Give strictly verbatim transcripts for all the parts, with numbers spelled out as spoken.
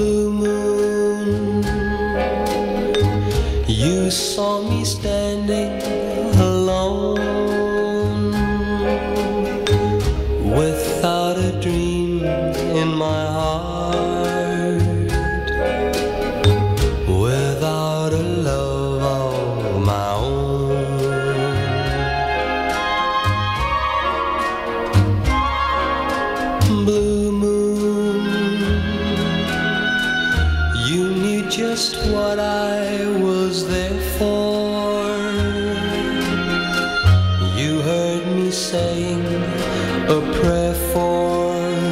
Blue moon, you saw me standing alone, without a dream in my heart, without a love of my own. Blue moon, you knew just what I was there for. You heard me saying a prayer for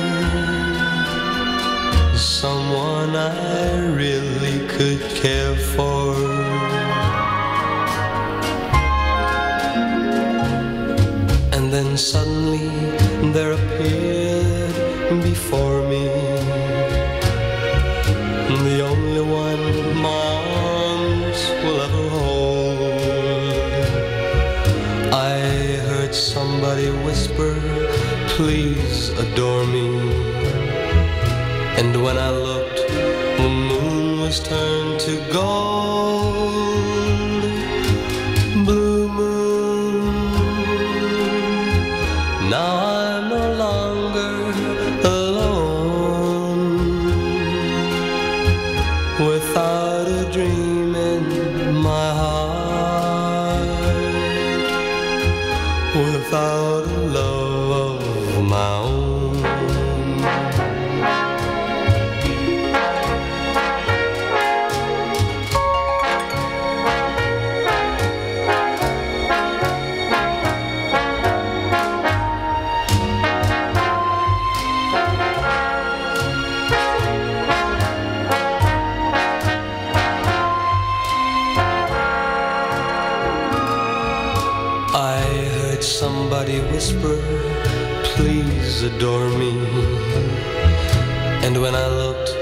someone I really could care for. And then suddenly there appeared before me the only one my arms will ever hold. I heard somebody whisper, please adore me. And when I looked, the moon was turned to gold. Blue moon, now I'm no longer alone, without a dream in my heart, without a love of my own. I heard somebody whisper, please adore me. And when I looked,